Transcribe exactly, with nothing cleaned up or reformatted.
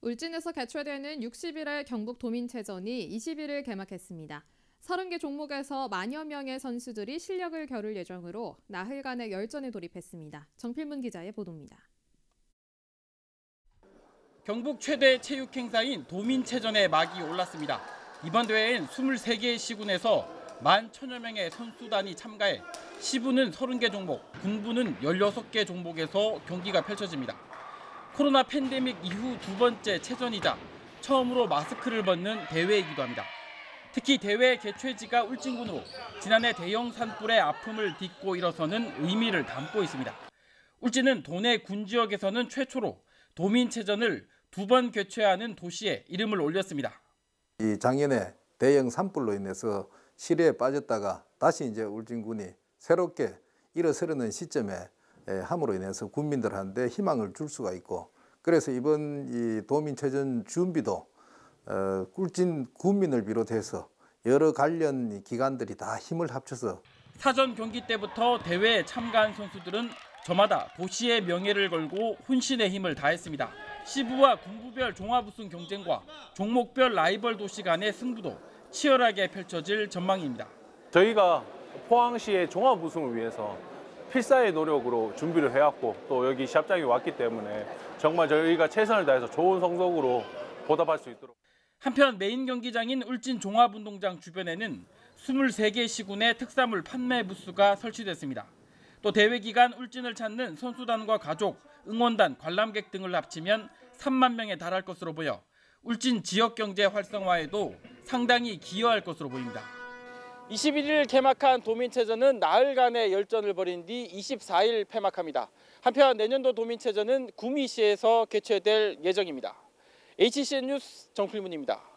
울진에서 개최되는 육십 일회 경북 도민체전이 이십 일을 개막했습니다. 서른 개 종목에서 만여 명의 선수들이 실력을 겨룰 예정으로 나흘간의 열전에 돌입했습니다. 정필문 기자의 보도입니다. 경북 최대 체육 행사인 도민체전의 막이 올랐습니다. 이번 대회엔 이십삼 개의 시군에서 만 천여 명의 선수단이 참가해 시부는 서른 개 종목, 군부는 열여섯 개 종목에서 경기가 펼쳐집니다. 코로나 팬데믹 이후 두 번째 체전이자 처음으로 마스크를 벗는 대회이기도 합니다. 특히 대회 개최지가 울진군으로 지난해 대형 산불의 아픔을 딛고 일어서는 의미를 담고 있습니다. 울진은 도내 군 지역에서는 최초로 도민체전을 두 번 개최하는 도시에 이름을 올렸습니다. 이 작년에 대형 산불로 인해서 실해에 빠졌다가 다시 이제 울진군이 새롭게 일어서려는 시점에 함으로 인해서 군민들한테 희망을 줄 수가 있고, 그래서 이번 이 도민체전 준비도 어, 울진 군민을 비롯해서 여러 관련 기관들이 다 힘을 합쳐서 사전 경기 때부터 대회에 참가한 선수들은 저마다 도시의 명예를 걸고 혼신의 힘을 다했습니다. 시부와 군부별 종합 우승 경쟁과 종목별 라이벌 도시 간의 승부도 치열하게 펼쳐질 전망입니다. 저희가 포항시의 종합 우승을 위해서 필사의 노력으로 준비를 해왔고 또 여기 시합장에 왔기 때문에 정말 저희가 최선을 다해서 좋은 성적으로 보답할 수 있도록. 한편 메인 경기장인 울진 종합운동장 주변에는 이십삼 개 시군의 특산물 판매 부스가 설치됐습니다. 또 대회 기간 울진을 찾는 선수단과 가족, 응원단, 관람객 등을 합치면 삼만 명에 달할 것으로 보여 울진 지역 경제 활성화에도 상당히 기여할 것으로 보입니다. 이십일 일 개막한 도민체전은 나흘간의 열전을 벌인 뒤 이십사 일 폐막합니다. 한편 내년도 도민체전은 구미시에서 개최될 예정입니다. 에이치씨엔 뉴스 정필문입니다.